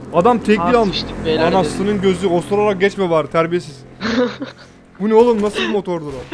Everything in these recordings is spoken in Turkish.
Adam tekli almış. Sıçtık beyler dedim. Anasının gözü osurarak geçme bari terbiyesiz. Bu ne oğlum, nasıl bir motordur o?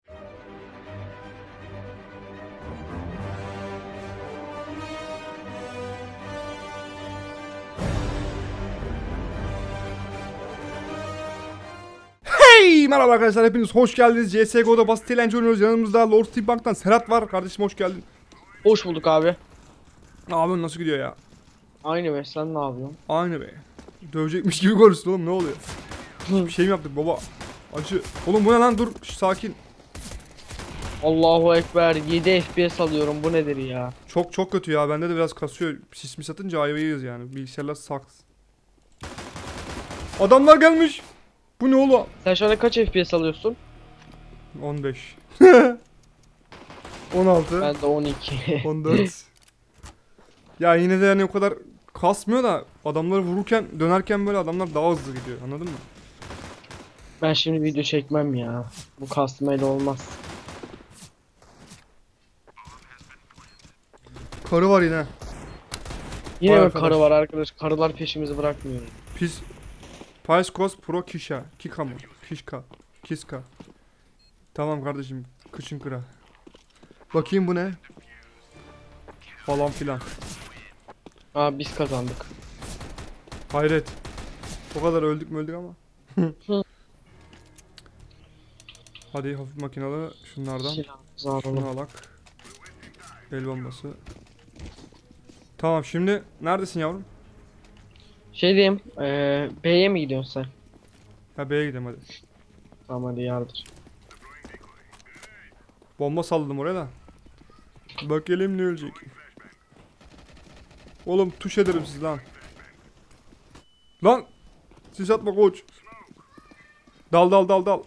Hey merhaba arkadaşlar, hepiniz hoş geldiniz. CSGO'da basit eğlence oynuyoruz. Yanımızda Lord Steampunk'tan Serhat var. Kardeşim hoş geldin. Hoş bulduk abi. Ne yapıyorsun, nasıl gidiyor ya? Aynı be, sen ne yapıyorsun? Aynı be. Dövecekmiş gibi konuştun oğlum, ne oluyor? Bir şey mi yaptık baba? Acı. Oğlum bu ne lan, dur sakin. Allahu Ekber, 7 FPS alıyorum, bu nedir ya? Çok kötü ya, bende de biraz kasıyor. Sismi satınca ayvayız yani. Bilgisayarlar saks. Adamlar gelmiş. Bu ne oğlum? Sen şu anda kaç FPS alıyorsun? 15. 16. Ben de 12. 14. Ya yine de yani o kadar kasmıyor da adamları vururken dönerken böyle adamlar daha hızlı gidiyor, anladın mı? Ben şimdi video çekmem ya. Bu kasmayla olmaz. Karı var yine. Yine Vay bir arkadaş. karı var arkadaş. Karılar peşimizi bırakmıyor. Pis. Paiskos Pro Kisha. Kika mı? Kişka. Kiska. Tamam kardeşim. Kıçın kıra. Bakayım bu ne? Falan filan. Aa, biz kazandık. Hayret. O kadar öldük mü öldük ama. Hadi hafif makinalı şunlardan. Silahımızı alalım. Şunu alak. El bombası. Tamam, şimdi neredesin yavrum? Şey diyeyim, B'ye mi gidiyorsun sen? Ha, B'ye gidelim hadi. Tamam hadi yardır. Bomba salladım oraya da. Bakalım ne ölecek. Oğlum tuş ederim siz lan. Lan! Siz atma koç. Dal.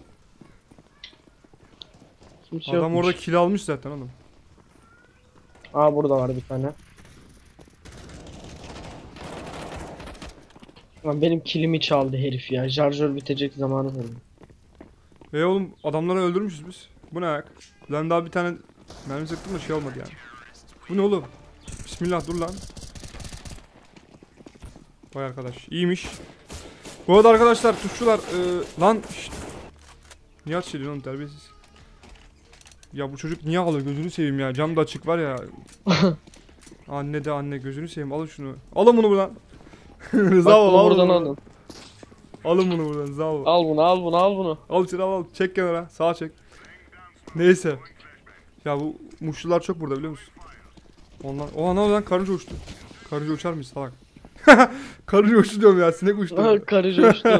Kimse Adam yokmuş. orada kill almış zaten oğlum. Aa, burada var bir tane. Lan benim kilimi çaldı herif ya. Şarjör bitecek zamanı vurdu. Oğlum adamları öldürmüşüz biz. Bu ne ayak? Lan daha bir tane mermi sıktım da şey olmadı yani. Bu ne oğlum? Bismillah, dur lan. Vay arkadaş, iyiymiş. Bu arada arkadaşlar tuşçular lan şşt. Niye ateş ediyorsun oğlum, terbiyesiz. Ya bu çocuk niye alıyor, gözünü seveyim ya, cam da açık var ya. Anne de anne, gözünü seveyim, alın şunu. Alın bunu buradan. Rıza Bak ol, bunu al buradan bunu. alın. Alın bunu buradan, Rıza ol. Al bunu, al bunu, al bunu. Al içeri, al. Çek kenara, sağa çek. Neyse. Ya bu muşlular çok burada, biliyor musun? Onlar... Oha, ne oldu lan, karınca uçtu. Karınca uçar mıyız salak? Karınca uçtu diyorum ya, sinek uçtu. Karı coştu.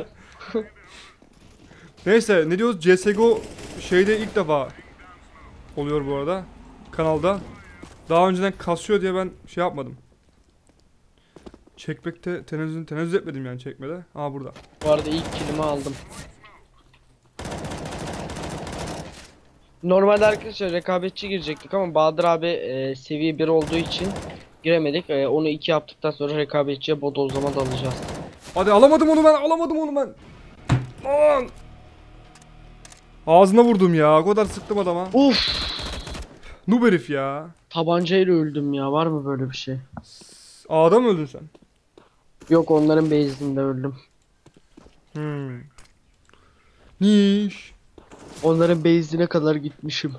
Neyse, ne diyoruz? CSGO şeyde ilk defa oluyor bu arada. Kanalda. Daha önceden kasıyor diye ben şey yapmadım. Çekmekte tenezzül etmedim yani, çekmede. Aa, burada. Bu arada ilk kilimi aldım. Normalde arkadaşlar rekabetçi girecektik ama Bahadır abi seviye 1 olduğu için giremedik. Onu 2 yaptıktan sonra rekabetçiye bodozlama dalacağız. Hadi, alamadım onu ben. Aman. Ağzına vurdum ya. O kadar sıktım adama. Uf! Noob herif ya. Tabancayla öldüm ya. Var mı böyle bir şey? A'da mı öldün sen? Yok, onların base'inde öldüm. Niş. Onların base'ine kadar gitmişim.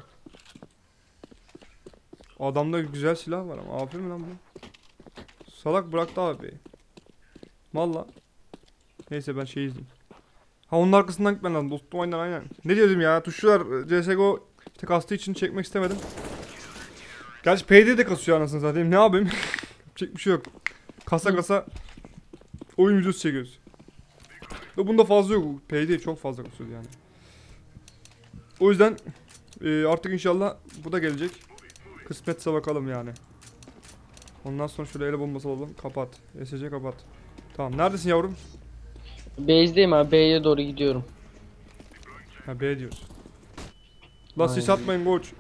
Adamda güzel silah var ama. Aferin mi lan bu? Salak bıraktı abi. Valla. Neyse, ben şey izleyeyim. Ha, onun arkasından gitmen lazım dostum, aynen. Ne diyordum ya, tuşçular CSGO işte kastığı için çekmek istemedim. Gerçi PD de kasıyor anasını zaten, ne yapayım? Yapacak bir şey yok. Kasa oyun videosu çekiyoruz. Bunda fazla yok, PD çok fazla kasıyor yani. O yüzden artık inşallah bu da gelecek. Kısmetse bakalım yani. Ondan sonra şöyle ele bombası alalım, kapat. SC kapat. Tamam, neredesin yavrum? Base'deyim abi, B'ye doğru gidiyorum. Ha, B diyoruz. La sis Aynen. atmayın koç.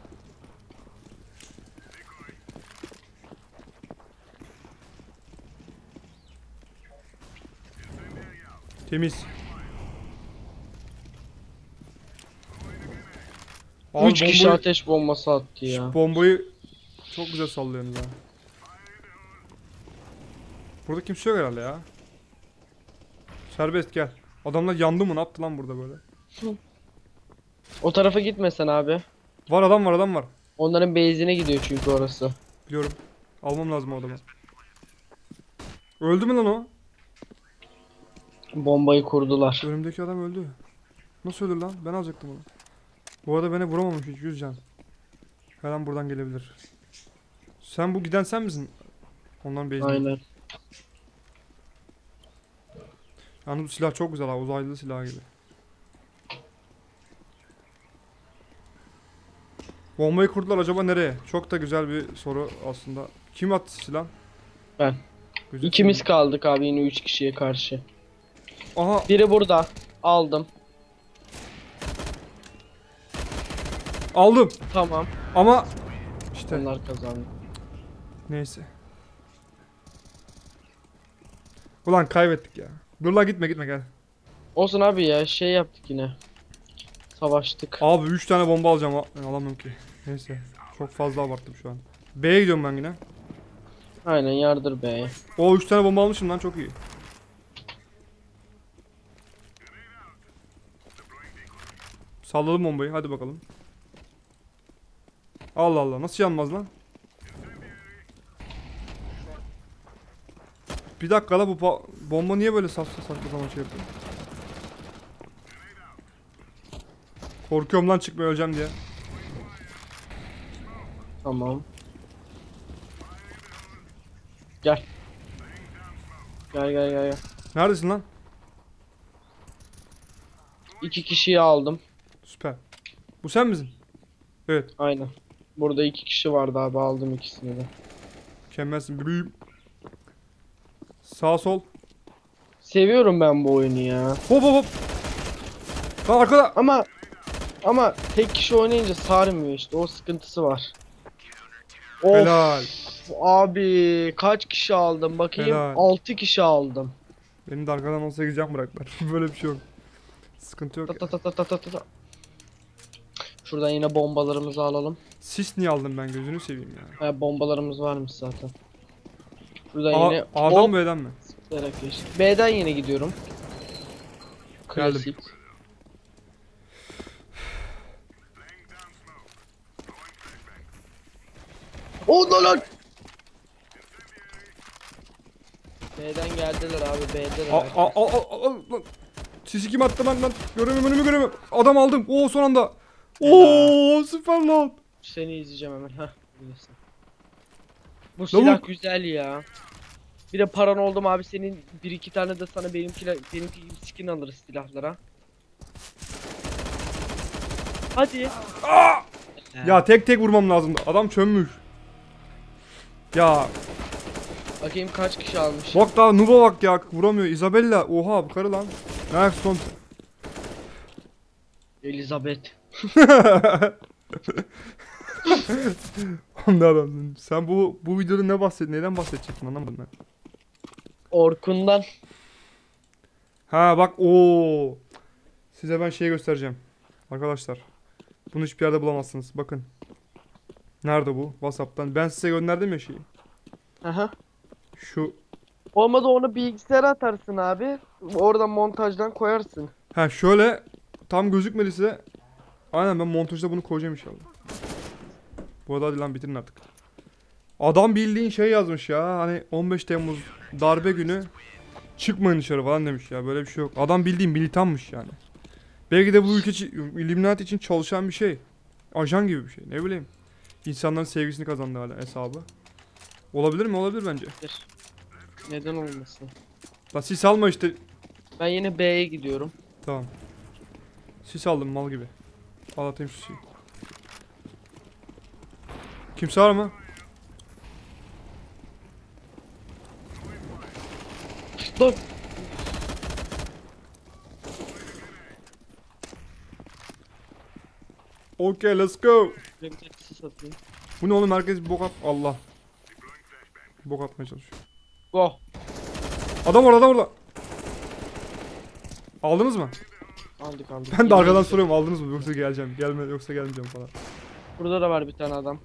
Temiz. Abi 3 kişi ateş bombası attı ya. bombayı çok güzel sallıyorsunuz ha. Burada kimse yok herhalde ya. Serbest gel. Adamlar yandı mı? Ne yaptı lan burada böyle? O tarafa gitmesen abi. Var adam var adam var. Onların base'ine gidiyor çünkü orası. Biliyorum. Almam lazım o adamı. Öldü mü lan o? Bombayı kurdular. Önümdeki adam öldü. Nasıl ölür lan? Ben alacaktım onu. Bu arada beni vuramamış hiç 100 can. Her an buradan gelebilir. Sen bu giden sen misin? Onların base'ine. Aynen. Yani bu silah çok güzel ha. Uzaylı silah gibi. Bombayı kurdular acaba nereye? Çok da güzel bir soru aslında. Kim attı silah? Ben. Güzel İkimiz silah. kaldık abi yine 3 kişiye karşı. Aha Biri burada. Aldım. aldım. Tamam. Ama işte Onlar kazandı. neyse. Ulan kaybettik ya. Dur lan gitme gitme gel. Olsun abi ya şey yaptık yine. Savaştık. Abi 3 tane bomba alacağım alamıyorum ki. Neyse. Çok fazla abarttım şu an. B'ye gidiyorum ben yine. Aynen yardır be. O 3 tane bomba almışım lan çok iyi. Salladım bombayı hadi bakalım. Allah Allah nasıl yanmaz lan? Bir dakika la bu bomba niye böyle saçma zaman şey yapıyor? Korkuyorum lan çıkmaya öleceğim diye. Tamam. Gel. Gel. Neredesin lan? 2 kişiyi aldım. Süper. Bu sen misin? Evet. Aynen. Burada 2 kişi vardı abi aldım ikisini de. Mükemmelsin bebeğim. Sağ sol. Seviyorum ben bu oyunu ya. Hop hop hop. Lan arkada. Ama tek kişi oynayınca sarmıyor işte o sıkıntısı var. Of, Helal. abi kaç kişi aldım bakayım Helal. 6 kişi aldım. Benim de arkadan 18 can bıraktılar. Böyle bir şey yok. Sıkıntı yok. Ta ta ta ta ta ta ta. Şuradan yine bombalarımızı alalım. Sis niye aldım ben gözünü seveyim ya. Ha, bombalarımız varmış zaten. Şuradan yine A'dan hop mı B'den mi? zıplayarak geçtik. B'den yine gidiyorum. Klasik. O lan. B'den geldiler abi B'den. Lan. Sisi kim attı lan? Göremiyorum önümü göremiyorum. Adam aldım. Oo son anda. Oo süper lan. Seni izleyeceğim hemen. Heh. Bilirsin. Bu silah güzel ya. Bir de paran oldu mu abi senin bir iki tane de sana benimki gibi skin alırız silahlara. Hadi. Ya tek vurmam lazımdı. Adam çömmüş. Ya Bakayım kaç kişi almış. bak daha Nuba bak ya vuramıyor. Isabella. Oha bu karı lan. Ne son. Elizabeth. Ne adamsın? Sen bu videoda neden bahsedeceksin anlamadım ben. Orkun'dan. Ha bak o. Size ben şey göstereceğim. Arkadaşlar. Bunu hiçbir yerde bulamazsınız. Bakın. Nerede bu? WhatsApp'tan. Ben size gönderdim ya şeyi. Aha. Şu. Olmadı onu bilgisayara atarsın abi. Oradan montajdan koyarsın. Ha şöyle. Tam gözükmedi size. Aynen ben montajda bunu koyacağım inşallah. Bu arada hadi lan bitirin artık. Adam bildiğin şey yazmış ya. Hani 15 Temmuz darbe günü çıkmayın dışarı falan demiş ya. Böyle bir şey yok. Adam bildiğin militanmış yani. Belki de bu ülke Illuminati için çalışan bir şey. Ajan gibi bir şey. Ne bileyim. İnsanların sevgisini kazandı hala hesabı. Olabilir mi? Olabilir bence. Neden olmasın? La sis alma işte. Ben yine B'ye gidiyorum. Tamam. Sis aldım mal gibi. Al atayım sisi. Kimse var mı? Dur. Okay let's go. Bir taksi satayım. Bu ne oğlum herkes bir bok at. Allah. Bok atmaya çalışıyor. Go. Adam orada. Aldınız mı? Aldık. Ben de arkadan soruyorum aldınız mı yoksa geleceğim. Yoksa gelmeyeceğim falan. Burada da var bir tane adam.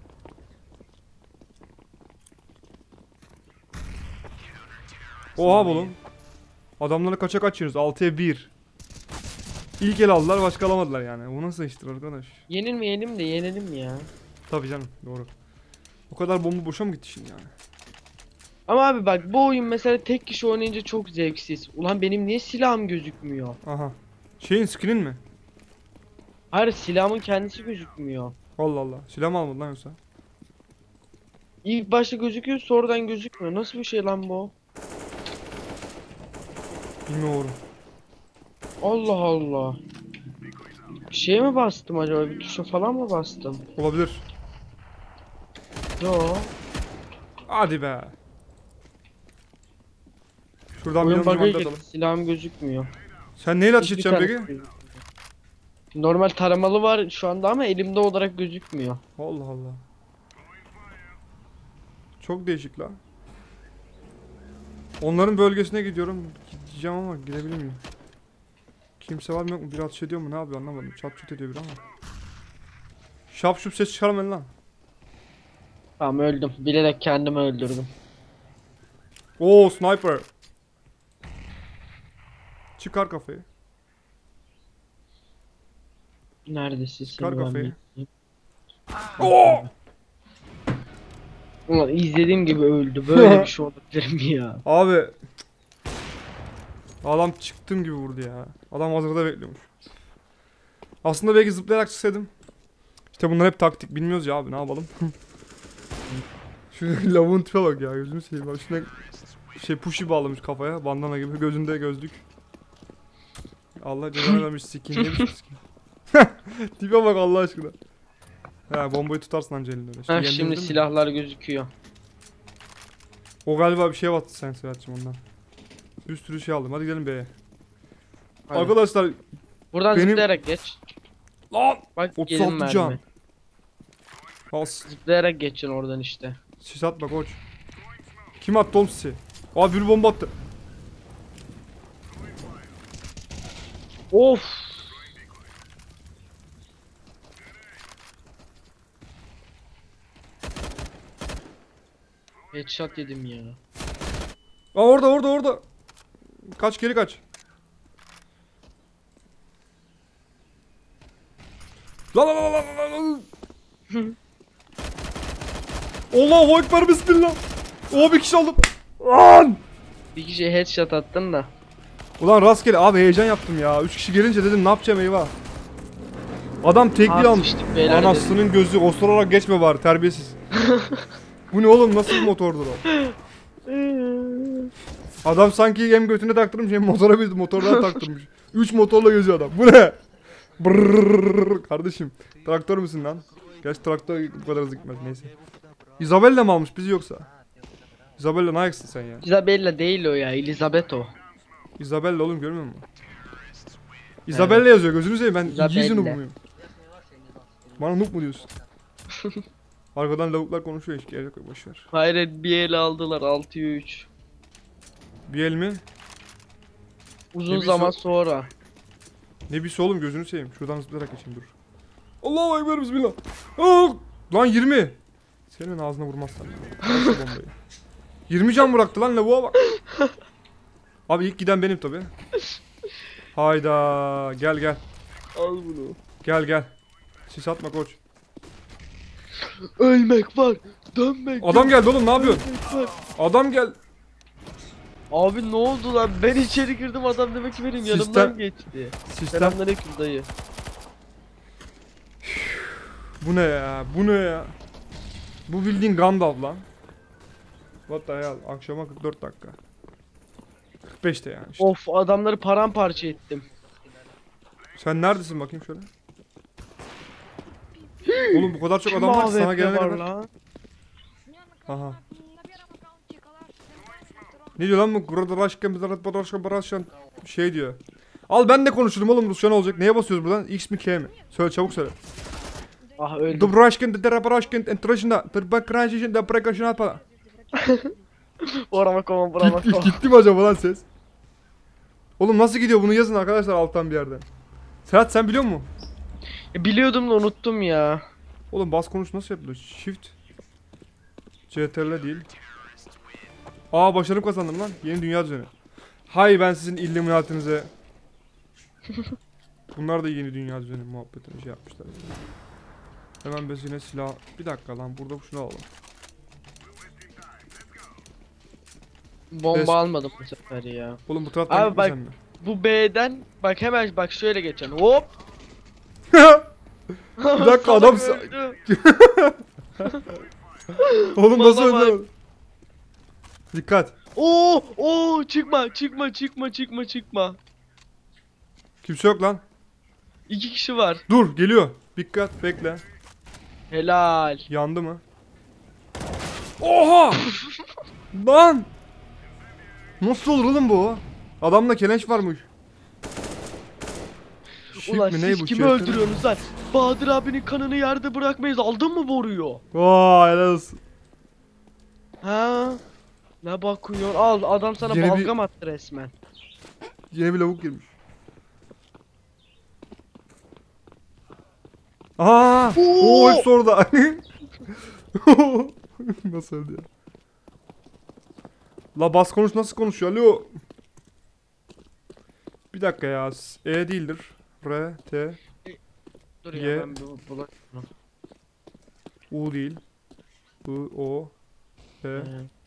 Oha oğlum. Adamları kaça kaçıyorsunuz? 6'ya 1. İlk el aldılar, başka alamadılar yani. Bu nasıl iştir arkadaş? Yenilmeyelim de yenelim ya. Tabii canım, doğru. O kadar bomba boşa mı gitti şimdi yani? Ama abi bak bu oyun mesela tek kişi oynayınca çok zevksiz. Ulan benim niye silahım gözükmüyor? Aha. Şeyin skinin mi? Hayır silahımın kendisi gözükmüyor. Allah Allah. Silah mı almadın lan yoksa? İlk başta gözüküyor sonradan gözükmüyor. Nasıl bir şey lan bu? Bilmiyorum. Allah Allah. Bir şeye mi bastım acaba? Bir tuşa falan mı bastım? Olabilir. Yo. Hadi be. Şuradan Oyun bir bug'a önce girdi. atalım. Silahım gözükmüyor. Sen neyle ateş Hiçbir edeceksin tanesi peki? gözükmüyor. Normal taramalı var şu anda ama elimde olarak gözükmüyor. Allah Allah. Çok değişik la. Onların bölgesine gidiyorum. Gideceğim ama girebilir miyim? Kimse var mı yok mu? Biri ateş ediyor mu? Ne yapıyor anlamadım. Çat çut ediyor biri ama. Şap şup ses çıkarmayın lan. Tamam öldüm. Bilerek kendimi öldürdüm. Oo sniper. Çıkar kafayı. Neredesin Çıkar seni ben kafayı. bekleyeyim. Oo! Ulan izlediğim gibi öldü. Böyle bir şey olabilir mi ya? Abi. Adam çıktım gibi vurdu ya. Adam hazırda bekliyormuş. Aslında belki zıplayarak çıksaydım. İşte bunlar hep taktik. Bilmiyoruz ya abi ne yapalım. Şu lavuğun tipe bak ya gözünü seveyim. Bak şuna şey pushy bağlamış kafaya. Bandana gibi gözünde gözlük. Allah cezanı vermiş skin. Ne biçim skin. Tipe bak Allah aşkına. Ha bombayı tutarsın anca elinde öyle. Ha yendiniz şimdi değil mi? silahlar gözüküyor. O galiba bir şeye battı sen Serhat'cığım ondan. Bir sürü şey aldım. Hadi gidelim B'ye. Hadi. Arkadaşlar Buradan benim- zıplayarak geç. lan Bak 36 gelin can. mermi. Bas. Zıplayarak geçin oradan işte. Sis atma koç. Kim attı oğlum sisi? Aa bir bomba attı. Of. Headshot yedim ya. Aa orada. Kaç geri kaç. Lan. Allahu ekber bismillah. O bir kişi aldım. Lan. Bir kişiye headshot attın da. Ulan rastgele abi heyecan yaptım ya. 3 kişi gelince dedim ne yapacağım eyvah. Adam tekli almış. Sıçtık beyler dedim. Anasının gözü osurarak geçme bari terbiyesiz. Bu ne oğlum nasıl bir motordur o? Adam sanki hem götüne taktırmış hem motora bir motordan taktırmış. 3 motorla geziyor adam. Bu ne? Brrrr. Kardeşim traktör müsün lan? Gerçi traktör bu kadar hızlı gitmez neyse. Isabella mı almış bizi yoksa? Isabella ne ayaksın sen ya? Isabella değil o ya, Elizabeth o. Isabella oğlum görmüyor musun? Isabella yazıyor gözünü seveyim ben Isabella. İngilizce noob muyum? Bana noob mu diyorsun? Arkadan lavuklar konuşuyor hiç gerek yok boşver. Hayret bir el aldılar 6'ya 3. Bir el mi? Uzun bir zaman sonra. Ne bir oğlum gözünü seveyim. Şuradan zıplayarak geçeyim dur. Allahu ekber bismillah. Aa! Lan 20. Senin ağzına vurmazsan. Al şu bombayı. 20 can bıraktı lan lavuğa bak. Abi ilk giden benim tabi. Hayda gel. Al bunu. Gel. Sis atma koç. Ölmek var, dönmek Adam geldi oğlum ne yapıyorsun? var. Adam gel. Abi ne oldu lan? Ben içeri girdim adam demek ki benim yanımdan Sistem- geçti. Sistem. Selamünaleyküm dayı. Bu ne ya? Bu bildiğin Gandalf lan. What the hell? Akşama 44 dakika. 45'te yani işte. Of adamları paramparça ettim. Sen neredesin bakayım şöyle. Oğlum bu kadar çok Kim adam var ki sana AWP gelene var kadar. lan? Aha. Ne diyor lan bu? Şey diyor. Al ben de konuşurum oğlum Rusça ne olacak? Neye basıyoruz buradan? X mi K mi? Söyle çabuk söyle. Ah öldüm. Dobrashkin, Derabrashkin, Entrashina, Tırbakrashkin, Debrakashina falan. Burama Gitti mi acaba lan ses? Oğlum nasıl gidiyor bunu yazın arkadaşlar alttan bir yerden. Serhat sen biliyor musun? Biliyordum da unuttum ya. Oğlum bas konuş nasıl yapılıyor? Shift. CTRL değil. Aa başarım kazandım lan. Yeni dünya düzeni. Hay ben sizin Illuminati'nize. Bunlar da yeni dünya düzeni muhabbetini şey yapmışlar. Hemen biz yine silah. Bir dakika lan burada şunu alalım. Bomba Es- almadım bu sefer ya. Oğlum bu taraftan Abi gitmesem bak mi? bu B'den bak hemen bak şöyle geçen. Hop. Bir dakika, Salak adam öldü. Oğlum nasıl Vallahi bak. öldü? Dikkat. Oo çıkma. Kimse yok lan. 2 kişi var. Dur geliyor. Dikkat bekle. Helal. Yandı mı? Oha! Lan! Nasıl olur oğlum bu? Adamda keleş varmış. Şif Ulan mi ne siz bu? kimi Şifre mi? öldürüyorsunuz lan? Bahadır abinin kanını yerde bırakmayız. Aldın mı boruyu? Vay helal olsun. Ha? Ne bakıyorsun? Al adam sana Yeni bir- balgam attı resmen. Yeni bir lavuk girmiş. Aa! Oo! Oo hepsi orada. Nasıl öldü ya? La bas konuş nasıl konuşuyor? Alo. Bir dakika ya. E değildir. R, T, Dur Ye. ya ben bu bulan. U değil. I, O, P.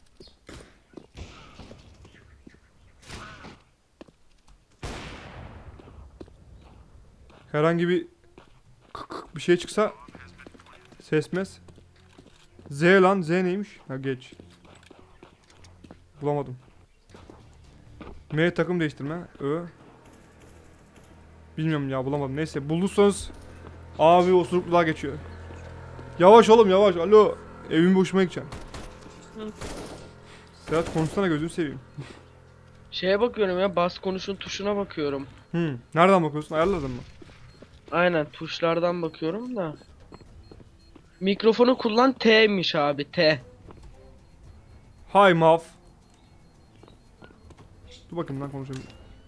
Herhangi bir bir şey çıksa sesmez. Z lan Z neymiş? Ha geç. Bulamadım. M takım değiştirme. Ö. Bilmiyorum ya bulamadım. Neyse bulursanız abi osurukluğa geçiyor. Yavaş oğlum yavaş. Alo. Evin boşuma gideceğim. Hı. Serhat konuşsana gözünü seveyim. Şeye bakıyorum ya bas konuşun tuşuna bakıyorum. Nereden bakıyorsun? Ayarladın mı? Aynen tuşlardan bakıyorum da. Mikrofonu kullan T'miş abi T. Hi Mav. Dur bakayım lan konuşayım.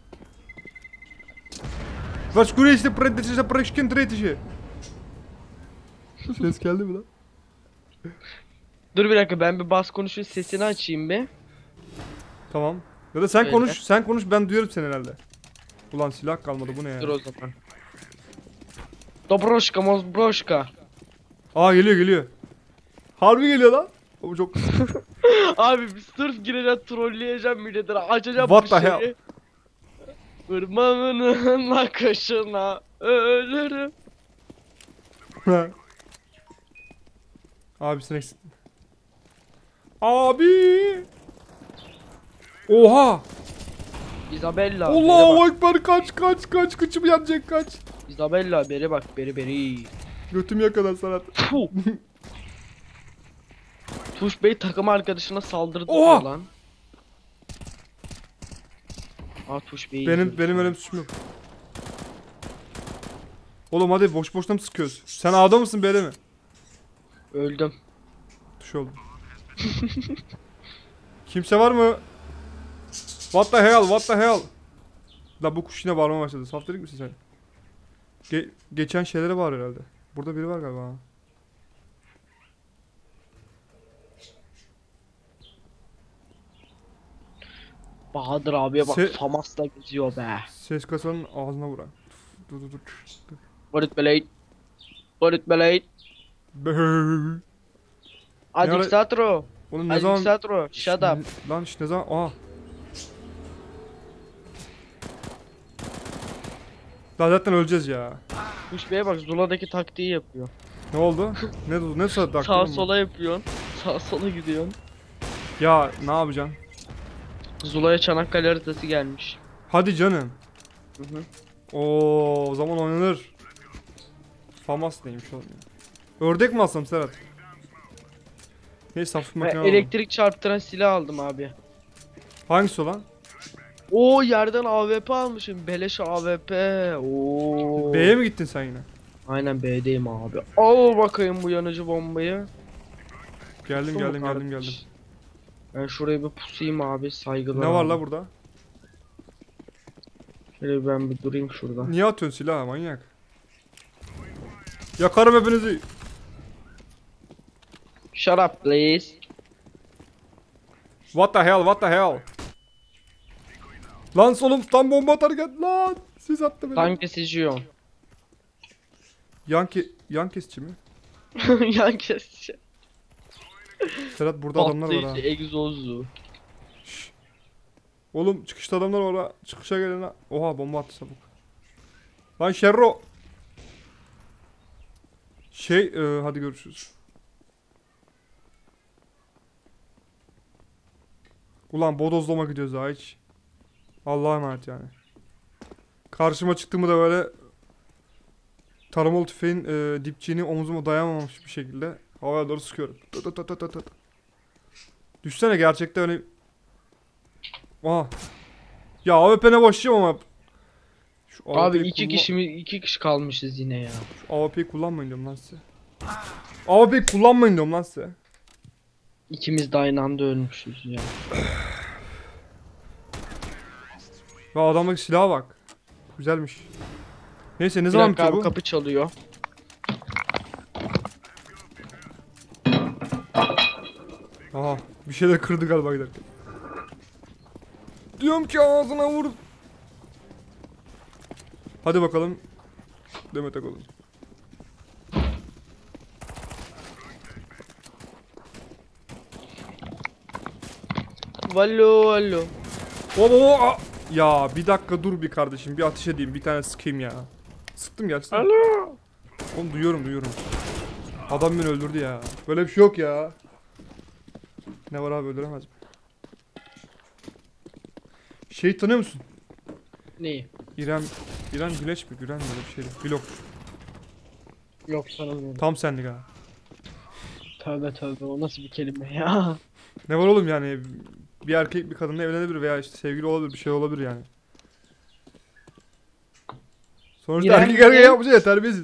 Vaskuriyeşte predetişe preşkin tretişe. Ses geldi mi lan? Dur bir dakika ben bir bas konuşun sesini açayım bir. Tamam. Ya da sen Öyle. konuş, sen konuş ben duyarım seni herhalde. Ulan silah kalmadı bu ne ya? Dur o zaman. Dobroşka mozbroşka. Aa geliyor. Harbi geliyor lan. O çok Abi bir sırf gireceğim trolleyeceğim milletleri açacağım What bu the şeyi. hell? Irmağının akışına ölürüm. Abi sen eksilttin. Abi. Oha. Isabella Allahu ekber kaç kıçım yanacak kaç. Isabella beri bak beri. Götüm yakaladı Serhat. Puh. Tuş Bey takım arkadaşına saldırdı Oha! lan. Aa Tuş Bey. Benim öyle bir suçum yok. Oğlum hadi boşuna mı sıkıyoruz? Sen A'da mısın B'de mi? Öldüm. Tuş oldu. Kimse var mı? What the hell? La bu kuş yine bağırmaya başladı. Saftirik misin sen? Geçen şeylere var herhalde. Burada biri var galiba. Bahadır abiye bak Se- Famas'la geziyor be. Ses kasanın ağzına vuran. Dur. Barut Belay. Barut Belay. Böööö. Adik ara- Satro. Oğlum ne Adik zaman... Satro. Shut up. Lan işte ne zaman... Aa. Daha zaten öleceğiz ya. Tuş Bey'e bak Zula'daki taktiği yapıyor. Ne oldu? ne saat Sağa sola yapıyorsun. Sağa sola gidiyorsun. Ya ne yapacaksın? Zula'ya Çanakkale haritası gelmiş. Hadi canım. Hı hı. O zaman oynanır. Famas neymiş oğlum ya? Ördek mi alsam Serhat? Neyse hafif Ve makine alalım. elektrik çarptıran silah aldım abi. Hangisi o lan? Oo yerden AWP almışım. Beleş AWP. Oo. B'ye mi gittin sen yine? Aynen B'deyim abi. Al bakayım bu yanıcı bombayı. Geldim Şu mu geldim. kardeş? Ben şuraya bir pusayım abi saygılar. Ne var abi. la burada? Şöyle ben bir durayım şurada. Niye atıyorsun silahı manyak? Yakarım hepinizi. Shut up please. What the hell, what the hell? Lan solum tam bomba atarken lan. Siz attı beni. Tam kesici yok. Yan kesici mi? Yan kesici. Serhat burada adamlar var ha. Patlayıcı egzozu. Oğlum çıkışta adamlar var ha. Çıkışa gelin ha. Oha bomba attı sabuk. Lan Şerro. Hadi görüşürüz. Ulan bodozlama gidiyoruz ha hiç. Allah'a emanet yani. Karşıma çıktığımı da böyle taramalı tüfeğin dipçiğini omzuma dayanamamış bir şekilde havaya doğru sıkıyorum. Düşsene gerçekten öyle. Aha. Ya AWP'ne başlayacağım ama. Şu Abi AWP'yi iki kişi kalmışız yine ya. Şu AWP'yi kullanmayın diyorum lan size. AWP'yi kullanmayın diyorum lan size. İkimiz de aynı anda ölmüşüz ya. Ya adamdaki silaha bak. Güzelmiş. Neyse ne Bir zaman dakika bitiyor abi, bu? kapı çalıyor. Aha bir şeyler kırdı galiba giderken. Diyorum ki ağzına vur. Hadi bakalım. Demet Akalın. Vallo vallo. Baba. Ya bir dakika dur bir kardeşim. Bir ateş edeyim. Bir tane sıkayım ya. Sıktım gelsin. Alo. Oğlum duyuyorum. Adam beni öldürdü ya. Böyle bir şey yok ya. Ne var abi öldüremez mi? Şey tanıyor musun? Neyi? İrem Güneş mi? Gülen mi öyle bir şeydi. Vlog. Yok sanırım. Tam senlik ha. Tövbe o nasıl bir kelime ya. Ne var oğlum yani bir erkek bir kadınla evlenebilir veya işte sevgili olabilir bir şey olabilir yani. Sonuçta İrem erkek erkeğe Güneş- yapmış ya terbiyesiz.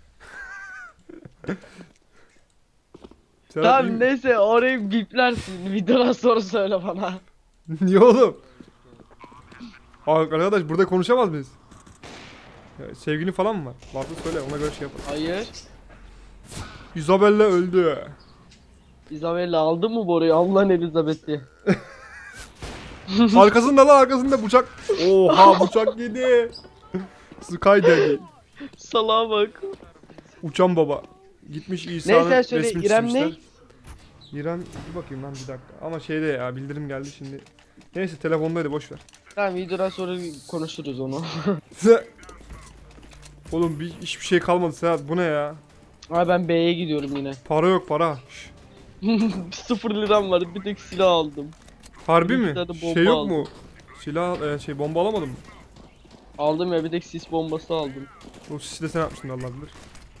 Serhat iyi Tamam mi? neyse orayı biplersin. Videodan sonra söyle bana. Niye oğlum? Arkadaş burada konuşamaz mıyız? Ya, sevgilin falan mı var? Varsa söyle ona göre şey yapalım. Hayır. Isabella öldü. Isabella aldı mı boruyu? Allah'ın Elizabeth'i. Arkasında bıçak. Oha bıçak yedi. Sky Daddy. Salağa bak. Uçan baba. Gitmiş İsa'nın Neyse söyle resmini İrem çizmişler. ne? İrem bir bakayım lan bir dakika. Ama şeyde ya bildirim geldi şimdi. Neyse telefondaydı boş ver. Tamam videodan sonra konuşuruz onu. Oğlum hiçbir şey kalmadı Serhat bu ne ya? Abi ben B'ye gidiyorum yine. Para yok para. 0 liram var, bir tek silah aldım. Harbi Bir mi? tane bomba Şey yok aldım. mu? Silah bomba alamadın mı? Aldım ya, bir tek sis bombası aldım. O sisi de sen yapmıştın Allah bilir.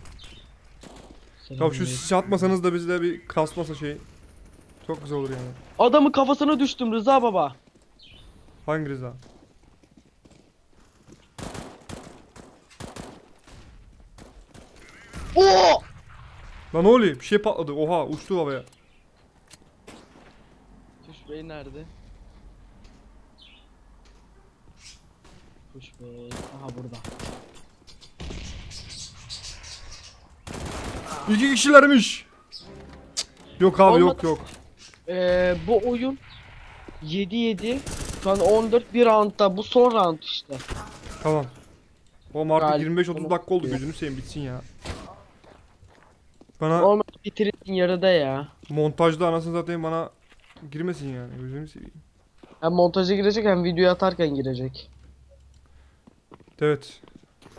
Ya şu sisi atmasanız da bizde bir kasmasa şey. Çok güzel olur yani. Adamın kafasına düştüm Rıza baba. Hangi Rıza? Oo! Lan ne oluyor? Bir şey patladı. Oha uçtu havaya. Tuş Bey nerede? Tuş Bey. Aha burada. İki kişilermiş. Cık. Yok abi Olmadı. yok. Bu oyun 7-7. Şu an 14 bir roundda. Bu son round işte. Tamam. Oğlum artık Galip 25-30 onu dakika oldu tutuyor. gözünü seveyim bitsin ya. Bana Normal bitirirsin yarıda ya. montajda anasını satayım bana girmesin yani gözünü seveyim. Hem montaja girecek hem videoya atarken girecek. Evet.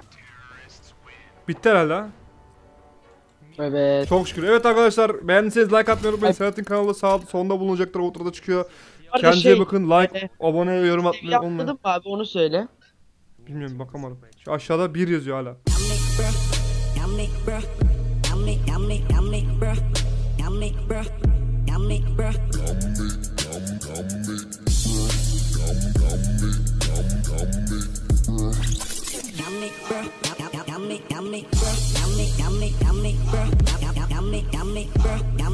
Bitti herhalde ha. Evet. Çok şükür. Evet arkadaşlar beğendiyseniz like atmayı unutmayın. Ay- Serhat'ın kanalı sonda bulunacaktır. Ortada çıkıyor. Arada Kendinize şey, bakın. Like, abone, yorum atmayı Yapmadım unutmayın. mı abi onu söyle. Bilmiyorum bakamadım. Şu aşağıda 1 yazıyor hala. Yummy,